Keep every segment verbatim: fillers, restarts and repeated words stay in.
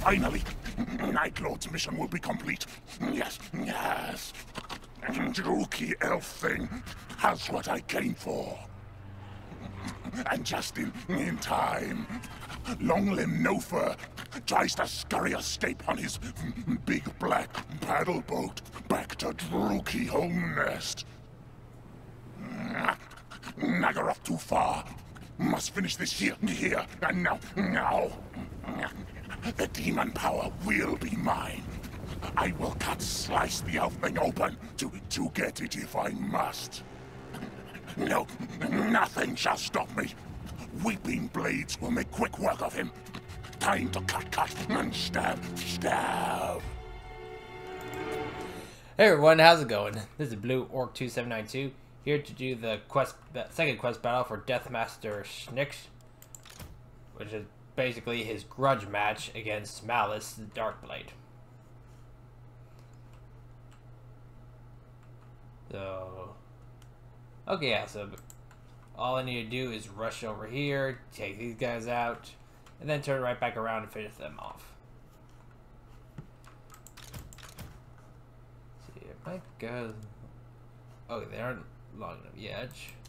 Finally, Nightlord's mission will be complete. Yes, yes. Druki elf thing has what I came for. And just in, in time, Longlimb Nofur tries to scurry escape on his big black paddle boat back to Druki home nest. Naggaroth too far. Must finish this here, here, and now, now. The demon power will be mine. I will cut slice the elf thing open to, to get it if I must. No, nothing shall stop me. Weeping Blades will make quick work of him. Time to cut, cut, and stab, stab. Hey everyone, how's it going? This is Blue Orc two seven nine two, here to do the quest, second quest battle for Deathmaster Snyx, which is basically his grudge match against Malice the Darkblade. So, okay, yeah, so all I need to do is rush over here, take these guys out, and then turn right back around and finish them off. See, if my guys... Oh, they aren't long enough yet.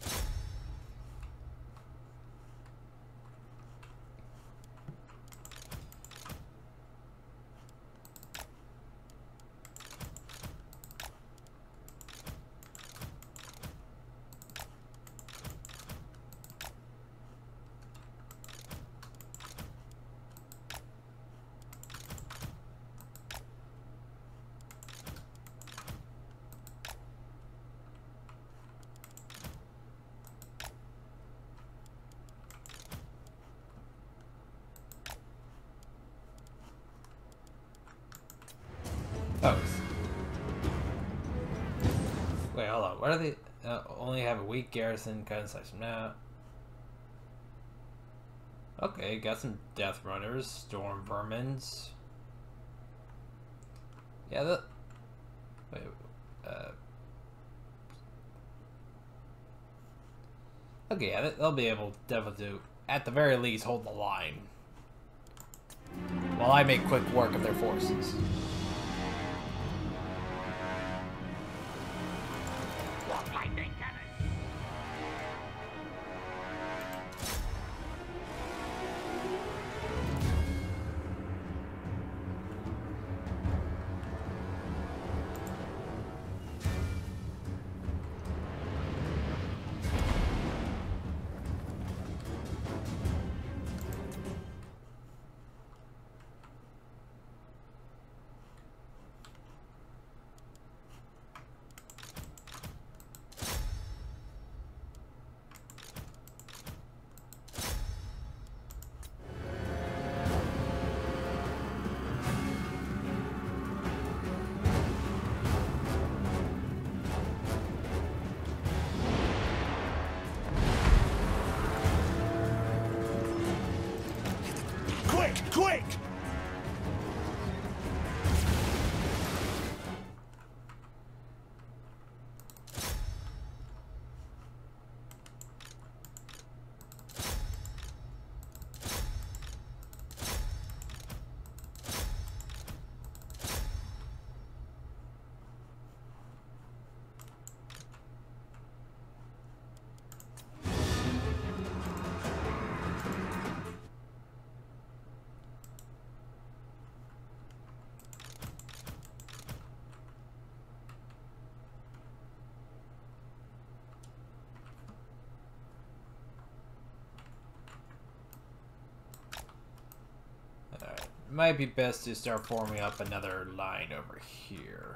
Oh. Wait, hold on. What are they? Uh, only have a weak garrison, cut and slice them now. Okay, got some death runners, storm vermins. Yeah, that. Wait. Uh. Okay, yeah, they'll be able definitely to, at the very least, hold the line. While I make quick work of their forces. Quick! Might be best to start forming up another line over here.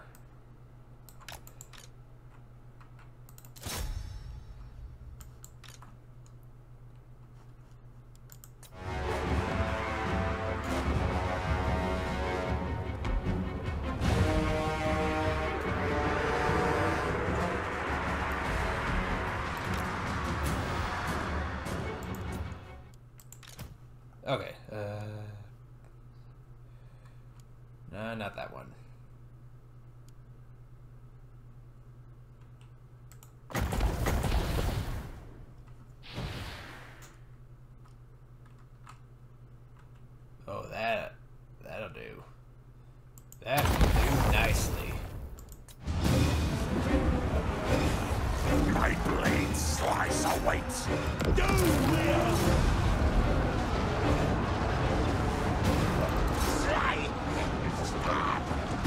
Okay, uh... no, not that one. Oh, that... that'll do. That will do nicely. My blade slice awaits. Do Slide. Stop.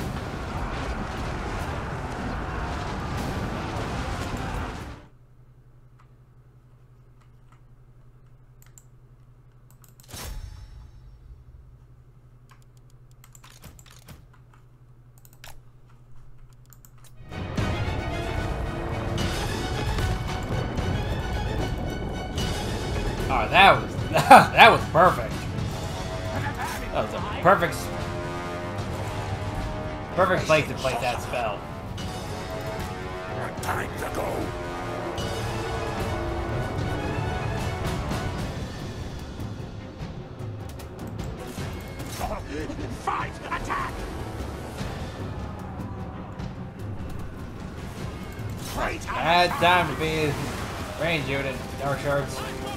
Oh, that was that was perfect. That was a perfect, perfect place to place that spell. Time to go. Fight! Attack! Bad time to be in range unit, Dark Shards.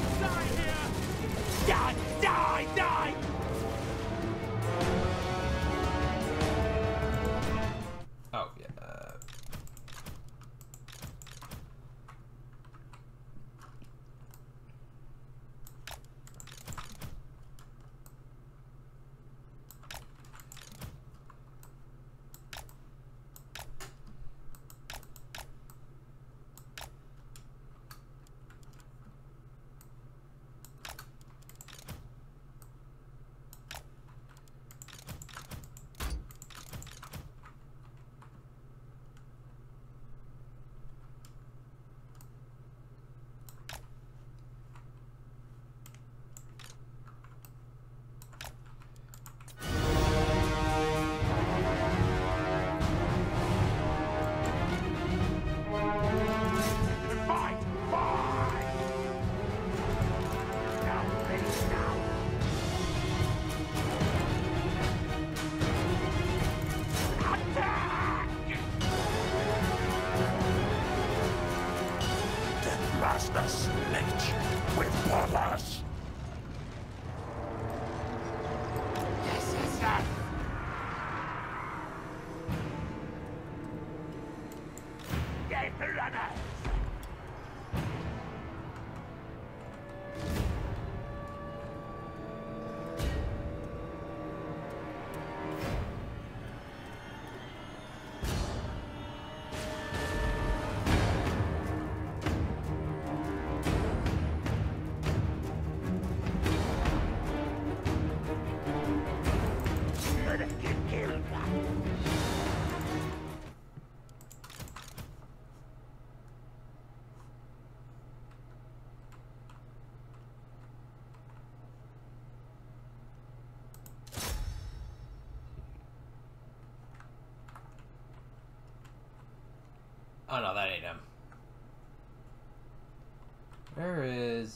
Die! Die! Die! Oh, yeah. Uh... Master Snitch with purpose. Yes, yes, yes. Get the runners. Oh no, that ain't him. Where is...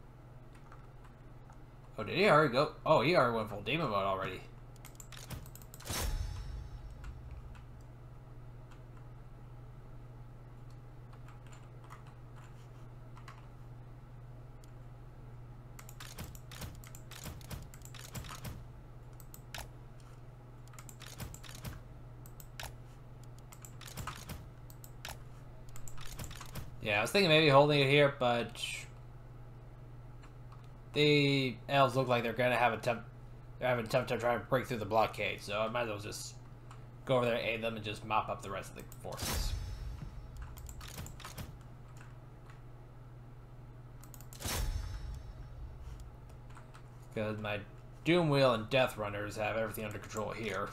Oh, did he already go? Oh, he already went full demon mode already. Yeah, I was thinking maybe holding it here, but the elves look like they're gonna have a attempt. They're having a tough time trying to break through the blockade, so I might as well just go over there, aid them, and just mop up the rest of the forces. Because my Doom Wheel and Death Runners have everything under control here.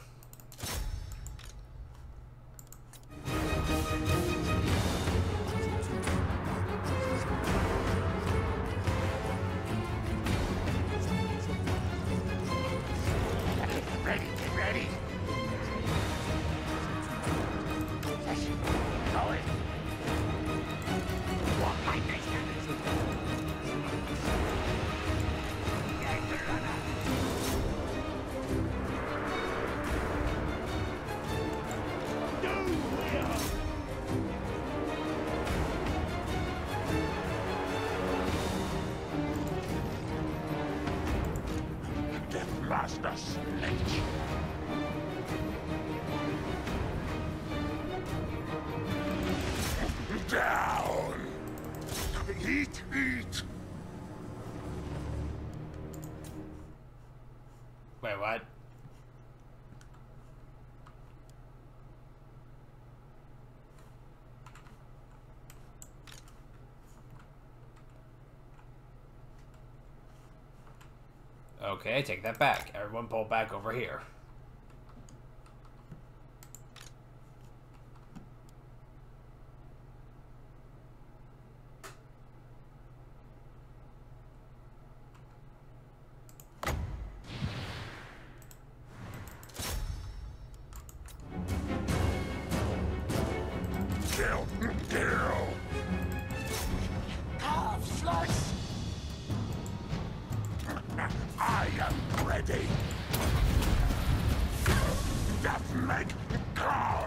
Ready, get ready. Yes, going. Walk my nation. Get the runner. Do well. Death Master Lich. Down! Eat, eat! Wait, what? Okay, take that back. Everyone pull back over here. Kill! Kill! Calf slice! I am ready! Death make comes!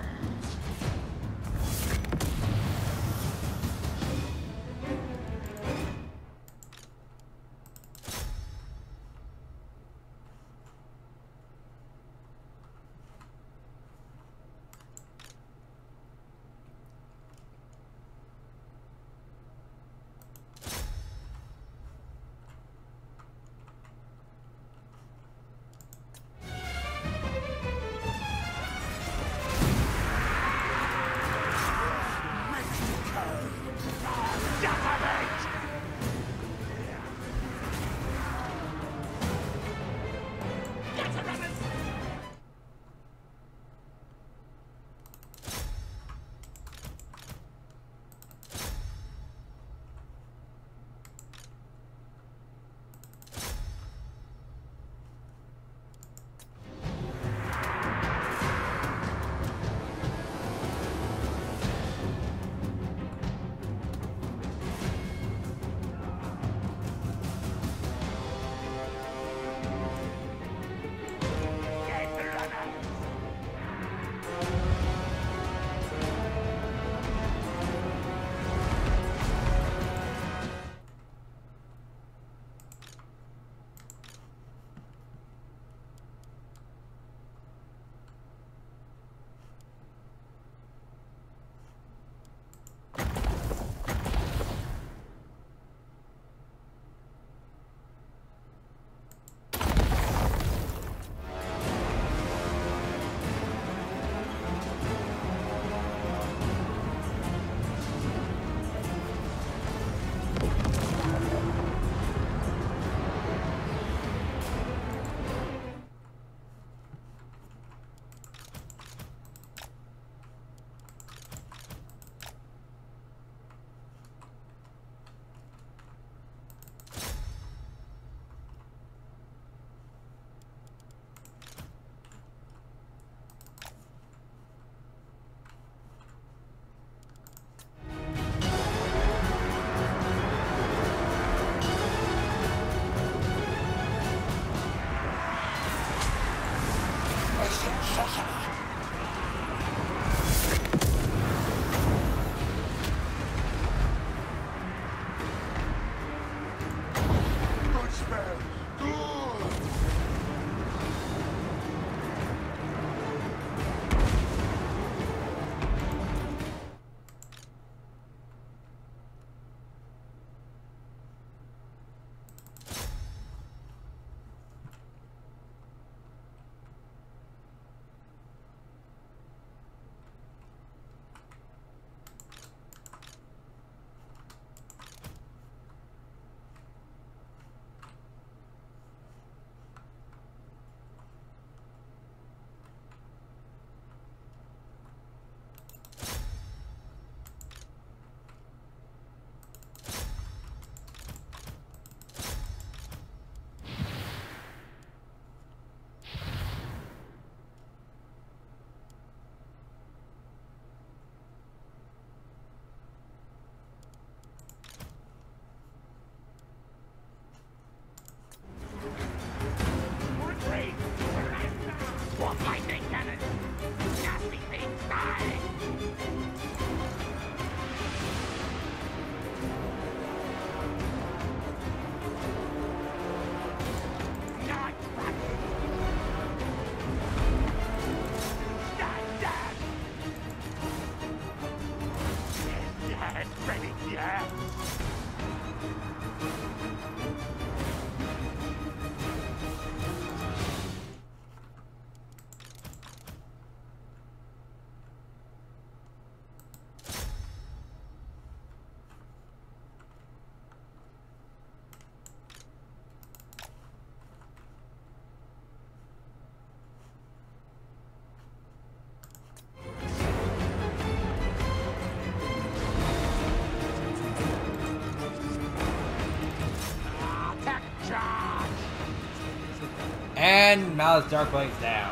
And Malice Darkblades down.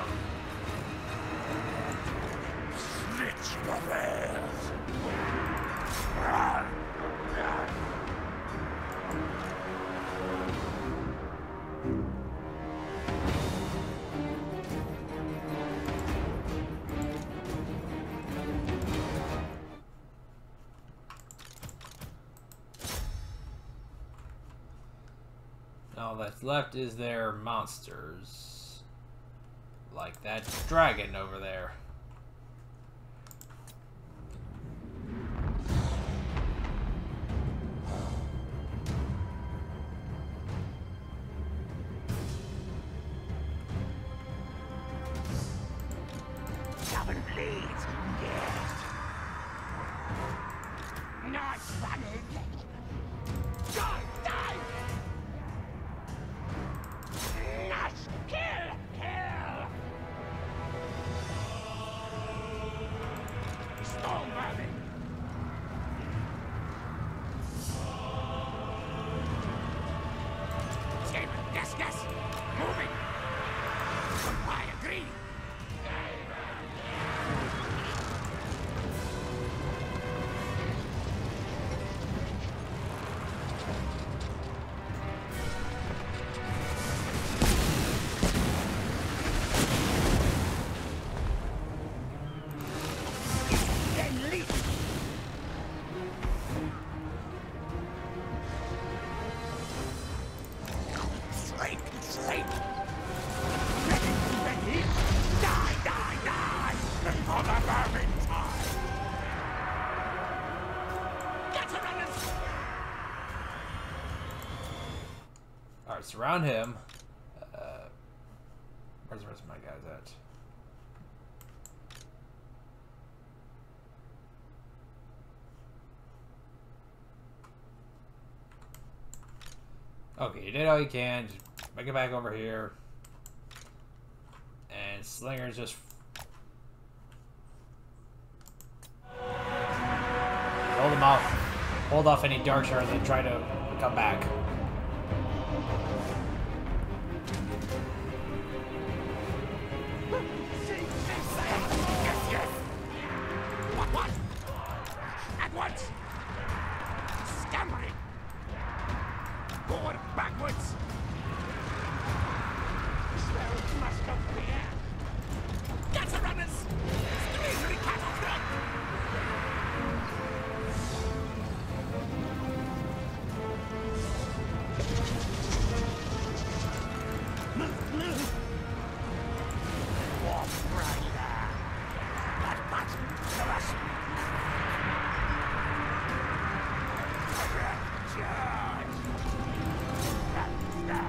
Snitch brothers. All that's left is their monsters. Like that dragon over there. Seven blades, yes. Not funny. Die, die! Nash, kill, kill! Storm vermin! Escape, yes, yes! Moving! I agree! Sleep, sleep! Ready, ready! Die, die, die! For the vermin time! Get her, runners! Alright, surround him. Uh, where's the rest of my guys at? Okay, you did all you can. Just make it back over here. And Slinger's just... hold them off. Hold off any dark shards that try to come back. Yes, yes! What, what? At once! Scampering! Forward, backwards! Smell must go clear! Get the runners! Easily cut off them! Move, move! Warp Rider! That button to us! Charge! That's that!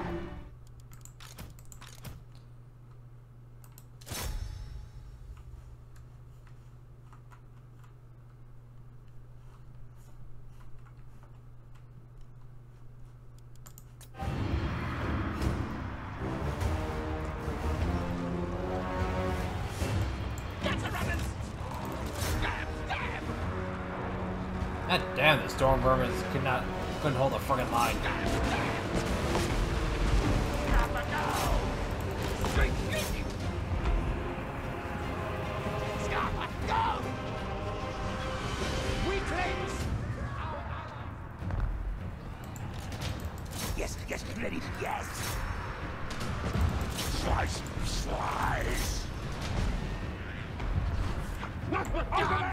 Get the runners! Stab, stab! God damn, the storm vermins could not, couldn't hold a friggin' line. Gotta go! Straight sneaking! Scott, go! Weaklings! Yes, yes, ready, yes! Slice, slice! Not but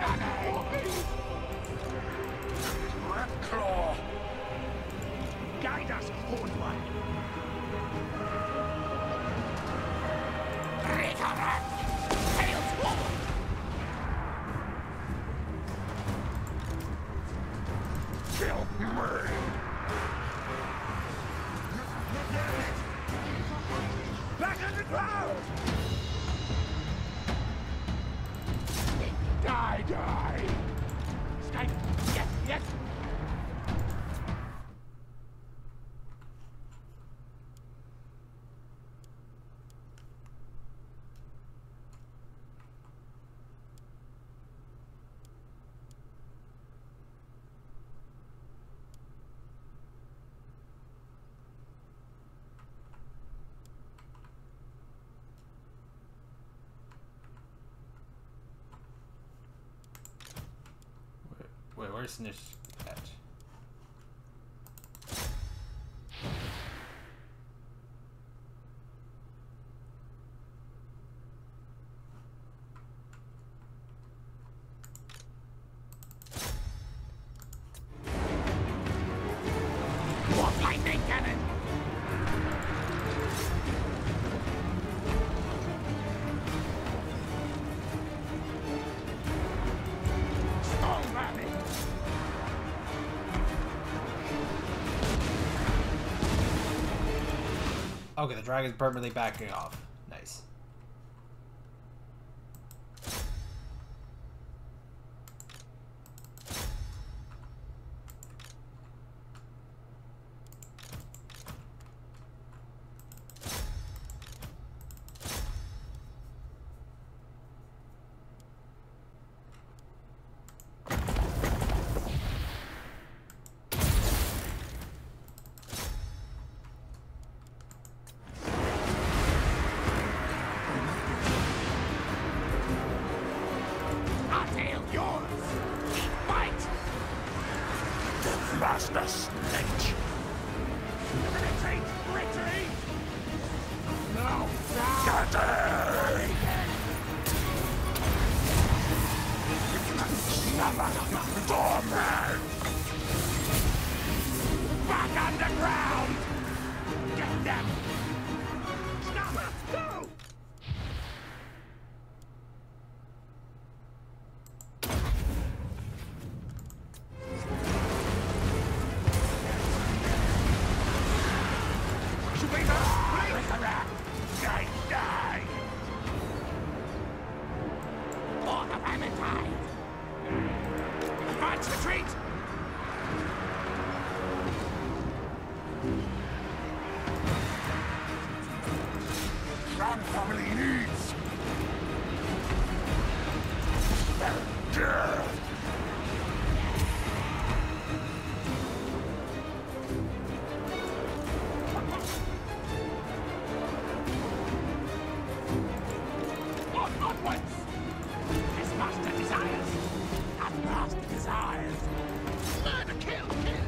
Red Claw! Guide us, Horn One! Resurrect! Tails forward! Kill me! Back on the ground! Die, die! Skype, yes, yes! Where's Snitch at? What lightning cannon? Stone rabbit. Okay, the dragon's permanently backing off. Nice. Master Snitch. Retreat! Retreat! No! Scatter! Doorman! Back underground! Get them! Stop! Go! Retreat! Crown family needs! Death! Onwards! His master desires! At last desires! Murder, kill, kill!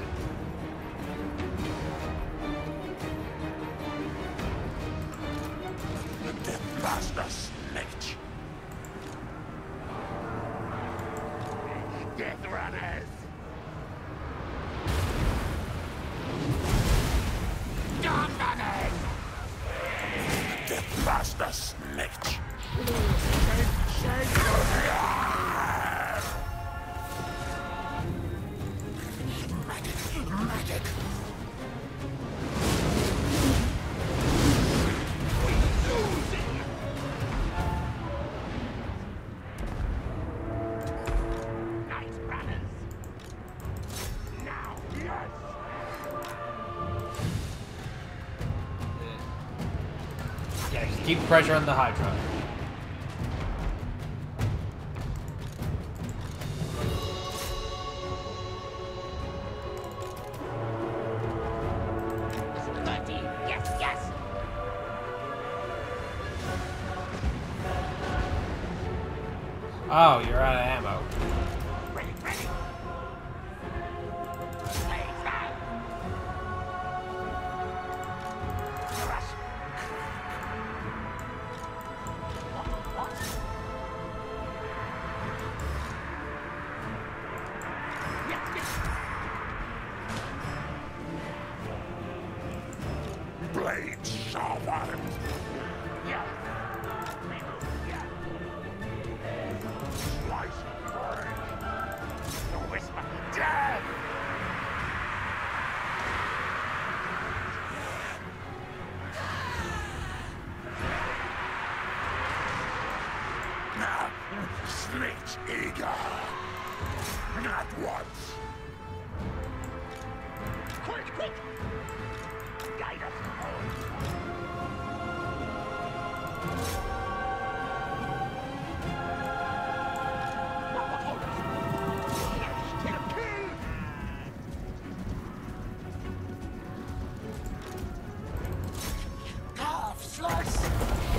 The Death Master Snitch! Death Runners! Dark Runners! Death Master Snitch! Shake, shake! Magic! Magic! Night Runners! Now, yes! Yeah, just keep pressure on the Hydra. Yes, yes! Oh, you're out of ammo. Ready, ready! Blaze out! Rush! What? What? Yes, yes! Blades sharpened! Yeah! Yeah! Slice and burn! The whisper! Death! Now, Snitch eager! Not once! Quick, quick! Guide us home! Half slice!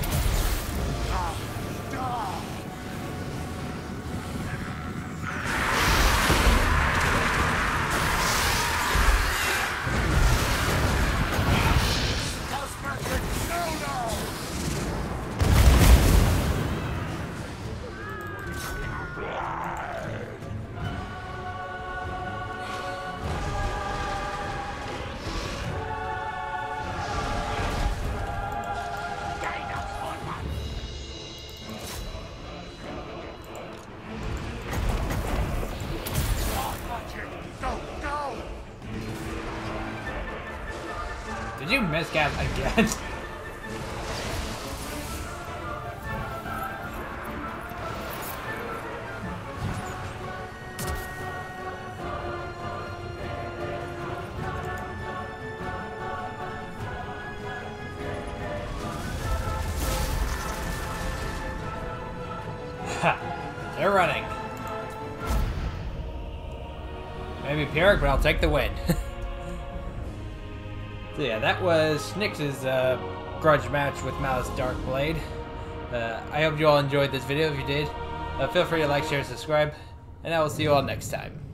Ah, die! Did you miscast again? They're running. Maybe Pyrrhic, but I'll take the win. So yeah, that was Nyx's uh, grudge match with Malice Darkblade. Uh, I hope you all enjoyed this video. If you did, uh, feel free to like, share, subscribe, and I will see you all next time.